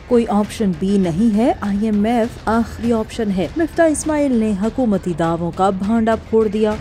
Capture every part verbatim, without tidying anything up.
कोई option B नहीं है, आई एम एफ आखिरी ऑप्शन है। मिफ्ता इस्माइल ने हुकूमती दावों का भांडा फोड़ दिया।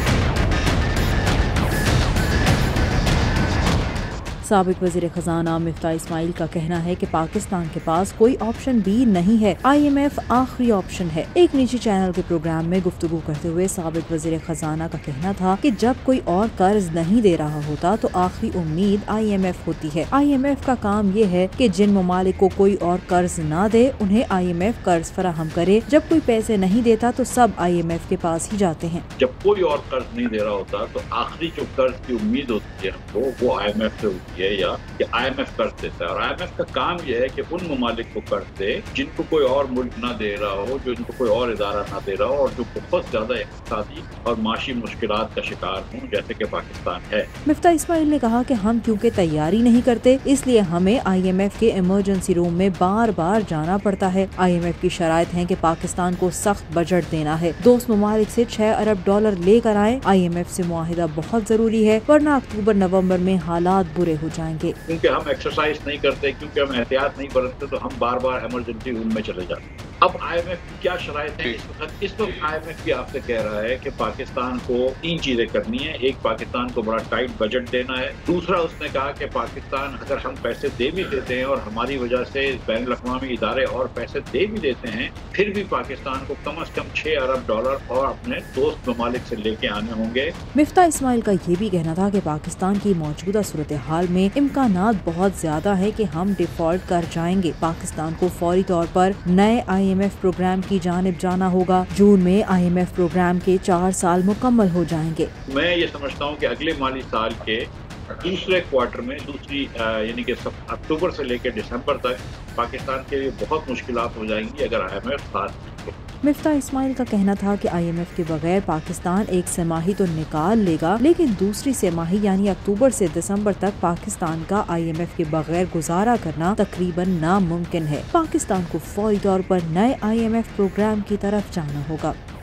साबिक वज़ीर खजाना मिफ्ता इस्माइल का कहना है कि पाकिस्तान के पास कोई ऑप्शन बी नहीं है, आई एम एफ आखिरी ऑप्शन है। एक निजी चैनल के प्रोग्राम में गुफ्तगू करते हुए साबिक वज़ीर खजाना का कहना था कि जब कोई और कर्ज नहीं दे रहा होता तो आखिरी उम्मीद आई एम एफ होती है। आई एम एफ का काम ये है कि जिन ममालिक को कोई और कर्ज ना दे उन्हें आई एम एफ कर्ज फराहम करे। जब कोई पैसे नहीं देता तो सब आई एम एफ के पास ही जाते हैं। जब कोई और कर्ज नहीं दे रहा होता तो आखिरी जो कर्ज की उम्मीद होती है हमको वो आई एम एफ से होती है या कि आई एम एफ कर्ज देता है। और आई एम एफ का काम यह है कि उन ममालिक को कर्ज दे जिनको कोई और मुल्क ना दे रहा हो, जो इनको कोई और इदारा ना दे रहा हो और जो बहुत ज्यादा इक़्तिसादी और माशी मुश्किलात का शिकार हों, जैसे कि पाकिस्तान है। मिफ्ता इस्माइल ने कहा कि हम क्योंकि तैयारी नहीं करते इसलिए हमें आई एम एफ के इमरजेंसी रूम में बार बार जाना पड़ता है। आई एम एफ की शराइत है कि पाकिस्तान को सख्त बजट देना है, दोस्त ममालिक से छह अरब डॉलर लेकर आए। आई एम एफ से मुआहिदा बहुत जरूरी है वरना अक्टूबर नवम्बर में हालात बुरे हो जाएंगे। क्योंकि हम एक्सरसाइज नहीं करते, क्योंकि हम एहतियात नहीं बरतते तो हम बार बार इमरजेंसी रूम में चले जाते हैं। अब आई एम एफ की क्या शराइत है इस वक्त? इस वक्त आई एम एफ भी आपसे कह रहा है कि पाकिस्तान को तीन चीजें करनी है। एक, पाकिस्तान को बड़ा टाइट बजट देना है। दूसरा, उसने कहा कि पाकिस्तान अगर हम पैसे दे भी देते हैं और हमारी वजह से बैन अल-अक़वामी इदारे और पैसे दे भी देते हैं, फिर भी पाकिस्तान को कम अज कम छह अरब डॉलर और अपने दोस्त ममालिक से लेके आने होंगे। मिफ्ता इस्माइल का ये भी कहना था कि पाकिस्तान की मौजूदा सूरत हाल में इम्कानात बहुत ज्यादा है कि हम डिफॉल्ट कर जाएंगे। पाकिस्तान को फौरी तौर पर नए आई एम एफ प्रोग्राम की जानिब जाना होगा। जून में आई एम एफ प्रोग्राम के चार साल मुकम्मल हो जाएंगे। मैं ये समझता हूँ कि अगले माली साल के दूसरे क्वार्टर में, दूसरी यानी कि अक्टूबर से लेकर दिसंबर तक पाकिस्तान के लिए बहुत मुश्किलात हो जाएंगी अगर आई एम एफ साथ। मिफ्ता इस्माइल का कहना था कि आई एम एफ के बगैर पाकिस्तान एक सेमाही तो निकाल लेगा, लेकिन दूसरी सेमाही यानी अक्टूबर से दिसंबर तक पाकिस्तान का आई एम एफ के बगैर गुजारा करना तकरीबन नामुमकिन है। पाकिस्तान को फौरी तौर पर नए आई एम एफ प्रोग्राम की तरफ जाना होगा।